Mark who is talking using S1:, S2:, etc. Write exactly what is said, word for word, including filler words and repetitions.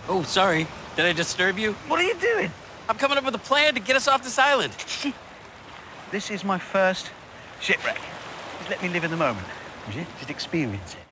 S1: Oh, sorry. Did I disturb you?
S2: What are you doing?
S1: I'm coming up with a plan to get us off this island.
S2: This is my first shipwreck. Just let me live in the moment, would you? Just experience it.